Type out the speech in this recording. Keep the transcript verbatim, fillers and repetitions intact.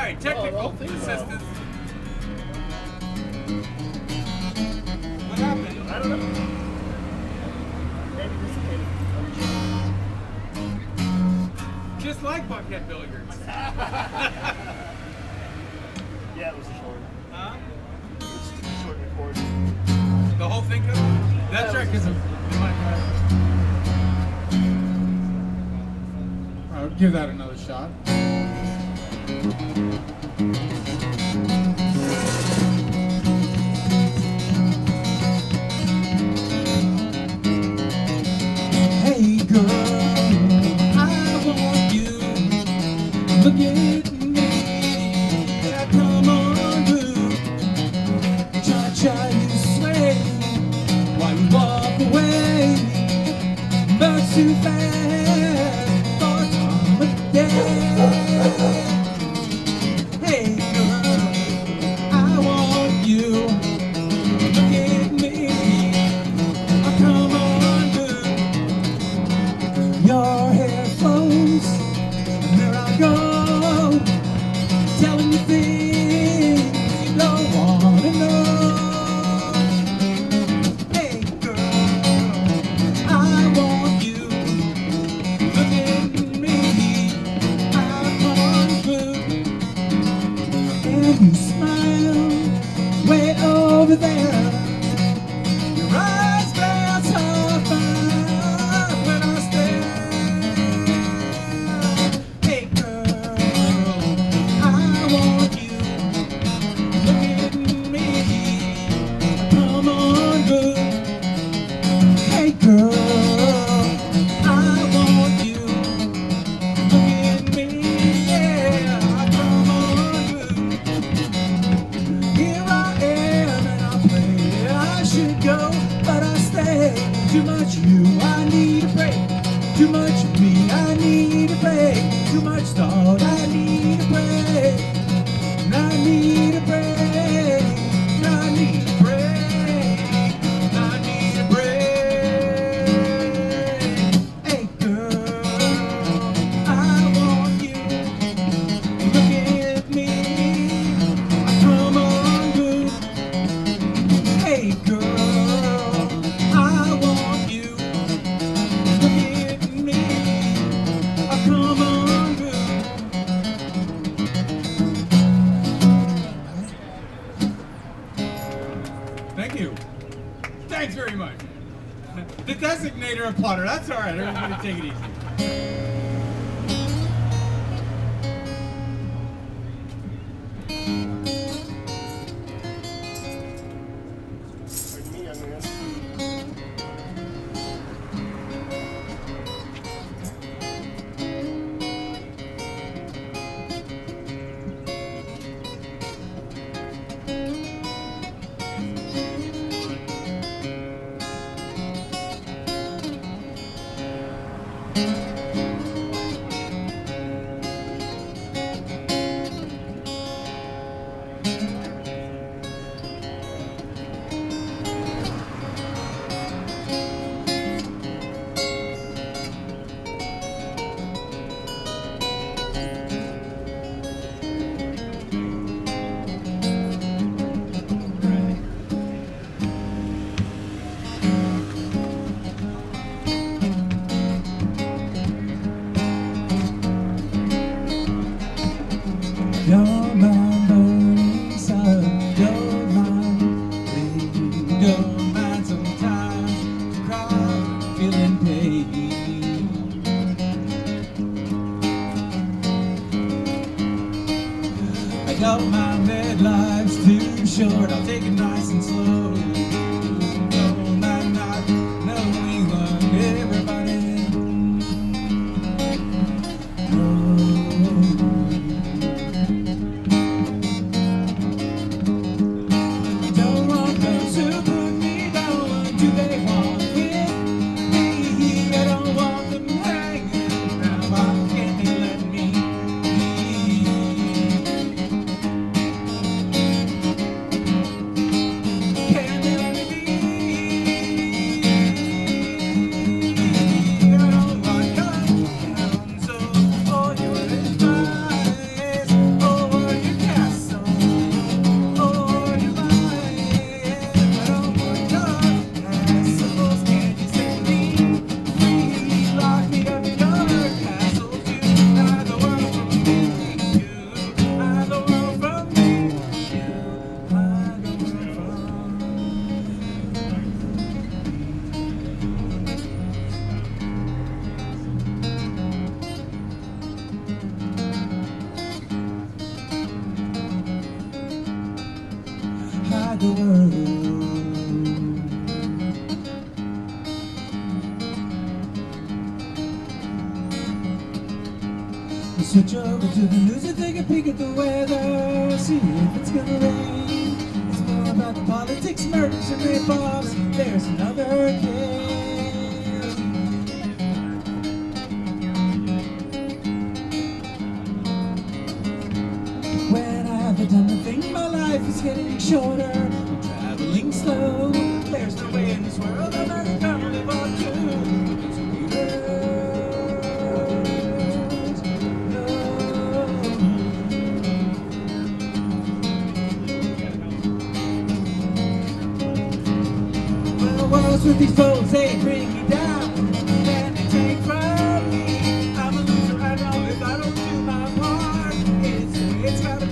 right, technical Oh, assistance. What happened? I don't know. Maybe this Just like Buckhead Billiards. Yeah, it was short. Huh? It was short and cord. The whole thing could That's right, because of I'll give that another shot. Hey girl, I want you. Look at me. Come on, boo. Cha-cha, you sway while you walk away. But too fast for time of day. Hey girl, I want you. Look at me. Oh, come on, boo. Your hair flows, and there I go, telling you things you don't wanna know. Hey girl, I want you. Look at me, I'm on food, and you smile way over there. Your eyes glance off mine when I stare. Hey girl, I want you. Look at me, come on, good. Hey girl, I want you. Look at me, yeah, come on, good. Here I am and I play. I should go, but I stay. Too much you, I need a break. Too much me, I need a break. Too much thought, I need a break. And I need a break. And I need a break. And I need a break. Hey girl, I want you. Look at me. Come on, good. Hey girl, I want you. Look at me. Come on, good. Thank you. Thanks very much. The designator of Potter. That's all right. Everybody take it easy. Pardon me, young man. You're my burning sun, you're my bleeding, you're mine sometimes to cry, feeling pain. I know my midlife's too short, I'll take it nice and slow. No, I'm not knowing what everybody don't want those who put me down. What do they want with me? I don't want them hanging around. Why can't they let me be? Can the world. We switch over to the news and take a peek at the weather, see if it's gonna rain. It's more about the politics, murders, and rip-offs. There's another case. When I haven't done the thing, my life is getting shorter. I'm traveling slow. There's no way in this world I'm ever gonna live on to. Wars with these foes, they bring me down, and they take from me. I'm a loser, I know, if I don't do my part. It's, it's gotta